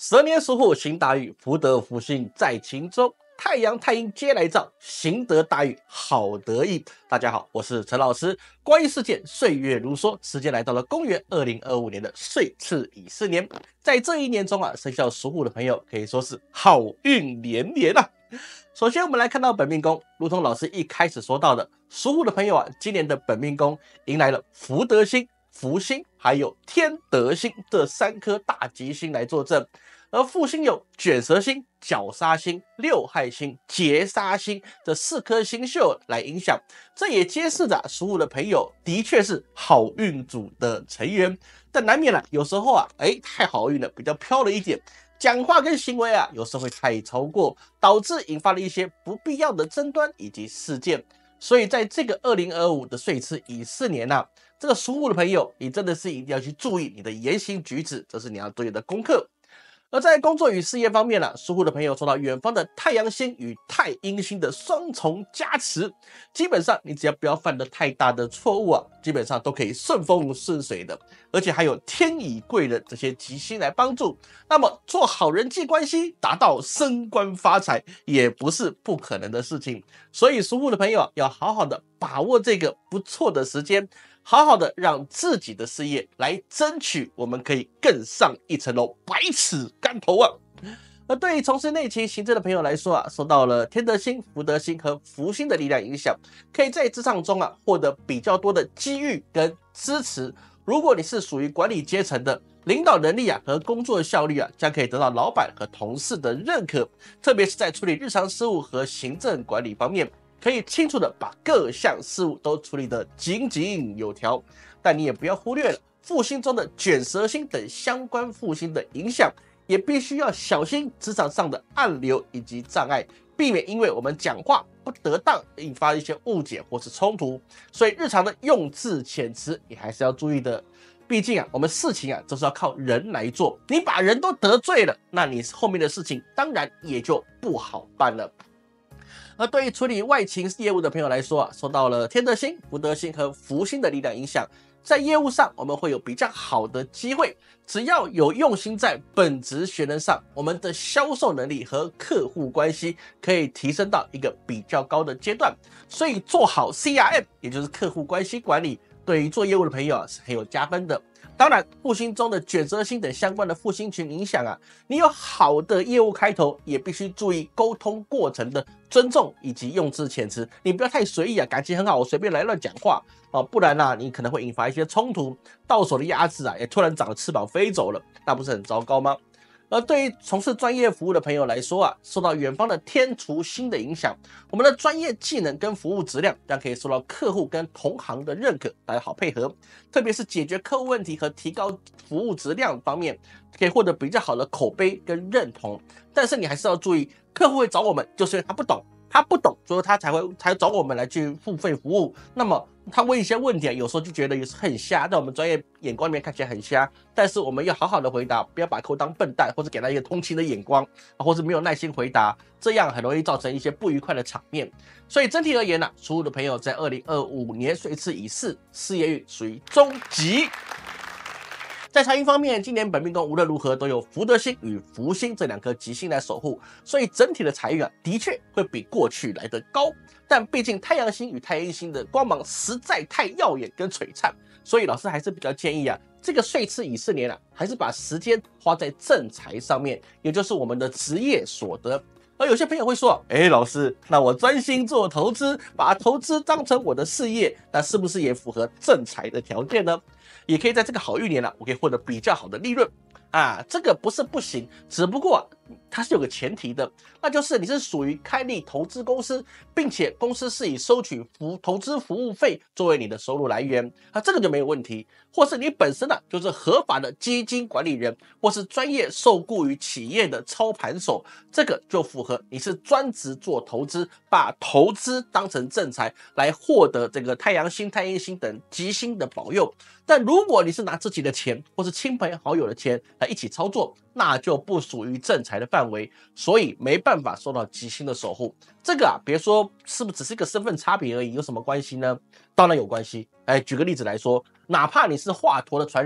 12年属虎行大运，福德福星在其中。太阳太阴皆来照，行得大运好得意。大家好，我是陈老师。关于事件，岁月如梭，时间来到了公元2025年的岁次乙巳年。在这一年中生肖属虎的朋友可以说是好运连连啊。首先，我们来看到本命宫，如同老师一开始说到的，属虎的朋友今年的本命宫迎来了福德星、福星还有天德星这3颗大吉星来坐镇。而副星有卷舌星、绞杀星、六害星、劫杀星这4颗星宿来影响，这也揭示着属虎的朋友的确是好运组的成员，但难免有时候太好运了，比较飘了一点，讲话跟行为有时候会太超过，导致引发了一些不必要的争端以及事件。所以在这个2025的岁次乙巳年这个属虎的朋友，你真的是一定要去注意你的言行举止，这是你要对的功课。而在工作与事业方面属虎的朋友受到远方的太阳星与太阴星的双重加持，基本上你只要不要犯了太大的错误基本上都可以顺风顺水的，而且还有天乙贵人这些吉星来帮助，那么做好人际关系，达到升官发财也不是不可能的事情。所以属虎的朋友要好好的把握这个不错的时间，好好的让自己的事业来争取我们可以更上一层楼，百尺竿头而对于从事内勤行政的朋友来说受到了天德星、福德星和福星的力量影响，可以在职场中获得比较多的机遇跟支持。如果你是属于管理阶层的，领导能力和工作效率将可以得到老板和同事的认可，特别是在处理日常事务和行政管理方面，可以清楚的把各项事务都处理得井井有条。但你也不要忽略了副星中的卷舌星等相关副星的影响，也必须要小心职场上的暗流以及障碍，避免因为我们讲话不得当引发一些误解或是冲突。所以日常的用字遣词你还是要注意的，毕竟我们事情都是要靠人来做，你把人都得罪了，那你后面的事情当然也就不好办了。而对于处理外勤业务的朋友来说受到了天德星、福德星和福星的力量影响，在业务上我们会有比较好的机会，只要有用心在本职学能上，我们的销售能力和客户关系可以提升到一个比较高的阶段。所以做好 CRM 也就是客户关系管理，对于做业务的朋友是很有加分的。当然副星中的卷舌星等相关的副星群影响你有好的业务开头，也必须注意沟通过程的尊重以及用字遣词，你不要太随意感情很好我随便来乱讲话不然你可能会引发一些冲突，到手的鸭子也突然长了翅膀飞走了，那不是很糟糕吗？而对于从事专业服务的朋友来说受到远方的天厨星的影响，我们的专业技能跟服务质量将可以受到客户跟同行的认可，大家好配合，特别是解决客户问题和提高服务质量方面，可以获得比较好的口碑跟认同。但是你还是要注意，客户会找我们就是因为他不懂，所以他才找我们来去付费服务。那么他问一些问题有时候就觉得也是很瞎，在我们专业眼光里面看起来很瞎，但是我们要好好的回答，不要把客户当笨蛋，或者给他一个同情的眼光或者没有耐心回答，这样很容易造成一些不愉快的场面。所以整体而言属虎的朋友在2025年岁次乙巳，事业运属于中吉。在财运方面，今年本命宫无论如何都有福德星与福星这2颗吉星来守护，所以整体的财运的确会比过去来得高。但毕竟太阳星与太阴星的光芒实在太耀眼跟璀璨，所以老师还是比较建议这个岁次乙巳年还是把时间花在正财上面，也就是我们的职业所得。而有些朋友会说老师，那我专心做投资，把投资当成我的事业，那是不是也符合正财的条件呢？也可以在这个好运年我可以获得比较好的利润这个不是不行，只不过它是有个前提的，那就是你是属于开立投资公司，并且公司是以收取投资服务费作为你的收入来源这个就没有问题。或是你本身就是合法的基金管理人，或是专业受雇于企业的操盘手，这个就符合你是专职做投资，把投资当成正财来获得这个太阳星、太阴星等吉星的保佑。但如果你是拿自己的钱或是亲朋好友的钱来一起操作，那就不属于正财的范围，所以没办法受到吉星的守护。这个别说是不是只是一个身份差别而已，有什么关系呢？当然有关系。举个例子来说，哪怕你是华佗的传人，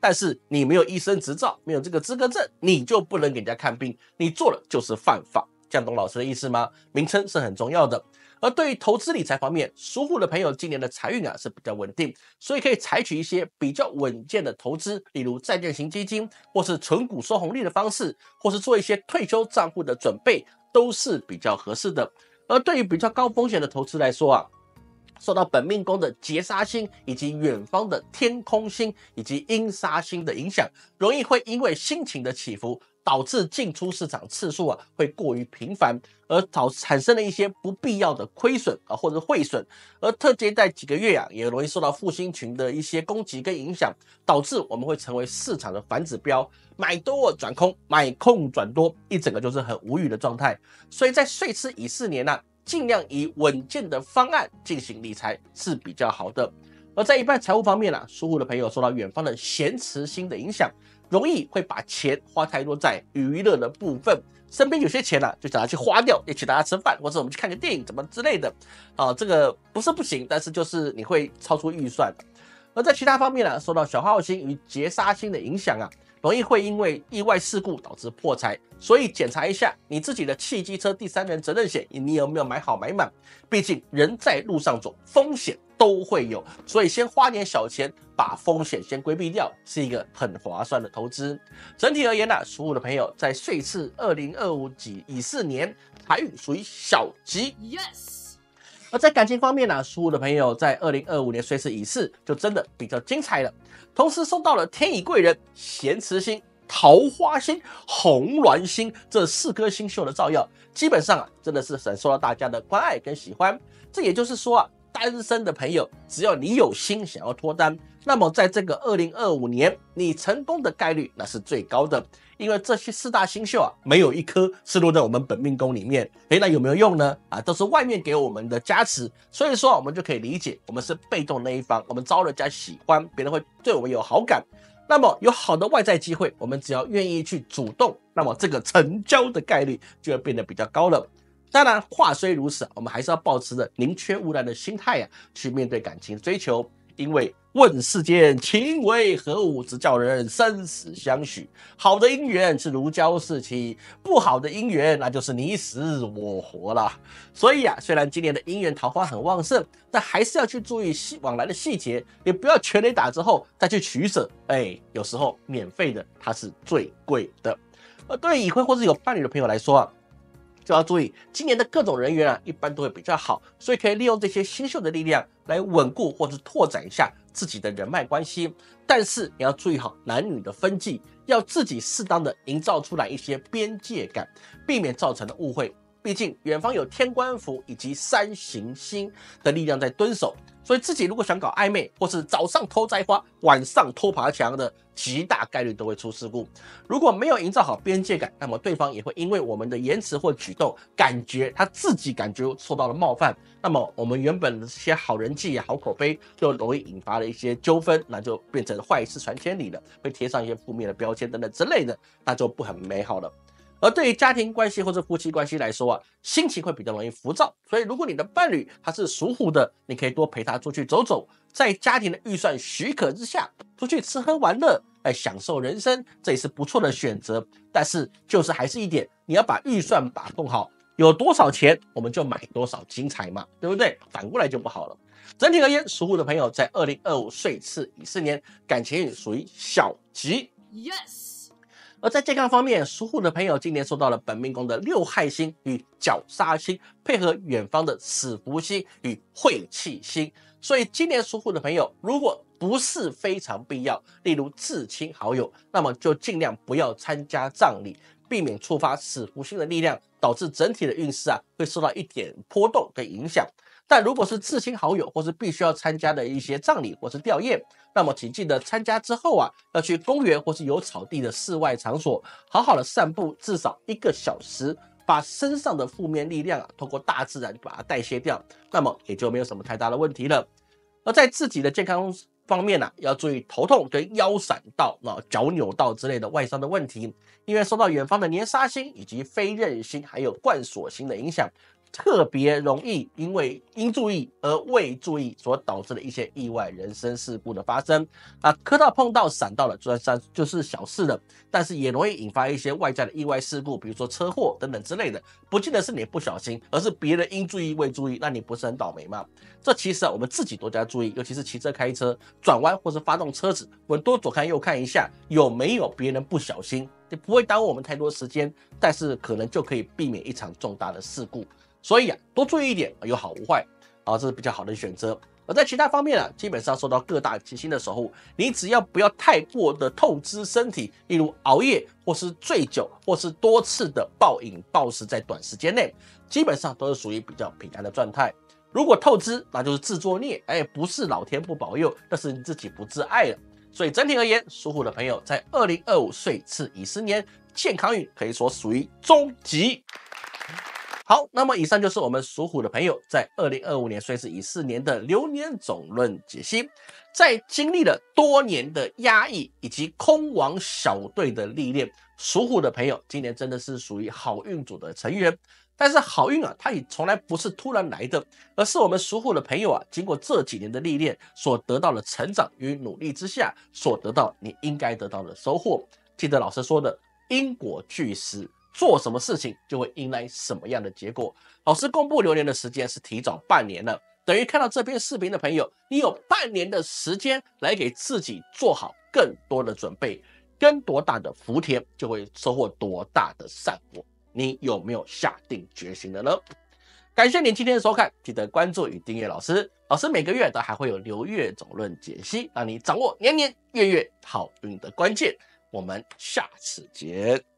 但是你没有医生执照，没有这个资格证，你就不能给人家看病，你做了就是犯法。这样懂老师的意思吗？名称是很重要的。而对于投资理财方面，属虎的朋友今年的财运是比较稳定，所以可以采取一些比较稳健的投资，例如债券型基金，或是存股收红利的方式，或是做一些退休账户的准备，都是比较合适的。而对于比较高风险的投资来说受到本命宫的劫杀星以及远方的天空星以及阴杀星的影响，容易会因为心情的起伏，导致进出市场次数会过于频繁，而产生了一些不必要的亏损或者汇损。而特别在几个月也容易受到复星群的一些攻击跟影响，导致我们会成为市场的反指标，买多转空，买空转多，一整个就是很无语的状态。所以在岁次乙巳年尽量以稳健的方案进行理财是比较好的。而在一般财务方面属虎的朋友受到远方的咸池星的影响，容易会把钱花太多在娱乐的部分，身边有些钱就想要去花掉，一起大家吃饭，或者我们去看个电影怎么之类的这个不是不行，但是就是你会超出预算。而在其他方面受到小耗星与劫杀星的影响容易会因为意外事故导致破财，所以检查一下你自己的汽机车第三人责任险，你有没有买好买满？毕竟人在路上走，风险都会有，所以先花点小钱把风险先规避掉，是一个很划算的投资。整体而言属虎的朋友在岁次2025乙巳年财运属于小吉。而在感情方面属虎的朋友在2025年岁次乙巳就真的比较精彩了，同时受到了天乙贵人、咸池星、桃花星、红鸾星这4颗星宿的照耀，基本上真的是很受到大家的关爱跟喜欢。这也就是说单身的朋友，只要你有心想要脱单，那么在这个2025年，你成功的概率那是最高的。因为这些4大星宿没有一颗是落在我们本命宫里面，那有没有用呢？都是外面给我们的加持，所以说我们就可以理解，我们是被动那一方，我们招人家喜欢，别人会对我们有好感。那么有好的外在机会，我们只要愿意去主动，那么这个成交的概率就会变得比较高了。当然话虽如此，我们还是要保持着宁缺毋滥的心态去面对感情追求，因为问世间情为何物，只叫人生死相许。好的姻缘是如胶似漆，不好的姻缘那就是你死我活了。所以虽然今年的姻缘桃花很旺盛，但还是要去注意往来的细节，也不要全雷打之后再去取舍。有时候免费的它是最贵的。对已婚或是有伴侣的朋友来说就要注意，今年的各种人缘一般都会比较好，所以可以利用这些星宿的力量来稳固或是拓展一下自己的人脉关系。但是你要注意好男女的分际，要自己适当的营造出来一些边界感，避免造成的误会。毕竟远方有天官符以及3行星的力量在蹲守，所以自己如果想搞暧昧，或是早上偷摘花，晚上偷爬墙的，极大概率都会出事故。如果没有营造好边界感，那么对方也会因为我们的言辞或举动，他自己感觉受到了冒犯，那么我们原本的这些好人气好口碑就容易引发了一些纠纷，那就变成坏事传千里了，会贴上一些负面的标签等等之类的，那就不很美好了。而对于家庭关系或者夫妻关系来说心情会比较容易浮躁，所以如果你的伴侣他是属虎的，你可以多陪他出去走走，在家庭的预算许可之下，出去吃喝玩乐，享受人生，这也是不错的选择。但是就是还是一点，你要把预算把控好，有多少钱我们就买多少精彩嘛，对不对？反过来就不好了。整体而言，属虎的朋友在2025岁次乙巳年感情运属于小吉。而在健康方面，属虎的朋友今年受到了本命宫的6害星与绞杀星，配合远方的死符星与晦气星，所以今年属虎的朋友如果不是非常必要，例如至亲好友，那么就尽量不要参加葬礼，避免触发死符星的力量，导致整体的运势会受到一点波动跟影响。但如果是至亲好友或是必须要参加的一些葬礼或是吊唁，那么请记得参加之后要去公园或是有草地的室外场所，好好的散步至少1个小时，把身上的负面力量透过大自然把它代谢掉，那么也就没有什么太大的问题了。而在自己的健康方面要注意头痛跟腰闪到、脚扭到之类的外伤的问题，因为受到远方的年杀星以及飞刃星还有贯锁星的影响， 特别容易因为应注意而未注意所导致的一些意外人身事故的发生。磕到碰到闪到了就是小事了，但是也容易引发一些外在的意外事故，比如说车祸等等之类的。不见得是你不小心，而是别人应注意未注意，那你不是很倒霉吗？这其实我们自己多加注意，尤其是骑车开车转弯或是发动车子，我们多左看右看一下，有没有别人不小心，不会耽误我们太多时间，但是可能就可以避免一场重大的事故。所以多注意一点，有好无坏这是比较好的选择。而在其他方面基本上受到各大行星的守护，你只要不要太过的透支身体，例如熬夜或是醉酒，或是多次的暴饮暴食，在短时间内，基本上都是属于比较平安的状态。如果透支，那就是自作孽，不是老天不保佑，那是你自己不自爱了。所以整体而言，属虎的朋友在2025岁次乙巳年健康运可以说属于中级。好，那么以上就是我们属虎的朋友在2025年岁次乙巳年的流年总论解析。在经历了多年的压抑以及空亡小队的历练，属虎的朋友今年真的是属于好运组的成员。但是好运它也从来不是突然来的，而是我们属虎的朋友经过这几年的历练所得到的成长与努力之下所得到你应该得到的收获。记得老师说的因果俱实，做什么事情就会迎来什么样的结果。老师公布流年的时间是提早半年了，等于看到这篇视频的朋友，你有半年的时间来给自己做好更多的准备，跟多大的福田就会收获多大的善果。你有没有下定决心了呢？感谢您今天的收看，记得关注与订阅老师。老师每个月都还会有流月总论解析，让你掌握年年月月好运的关键。我们下次见。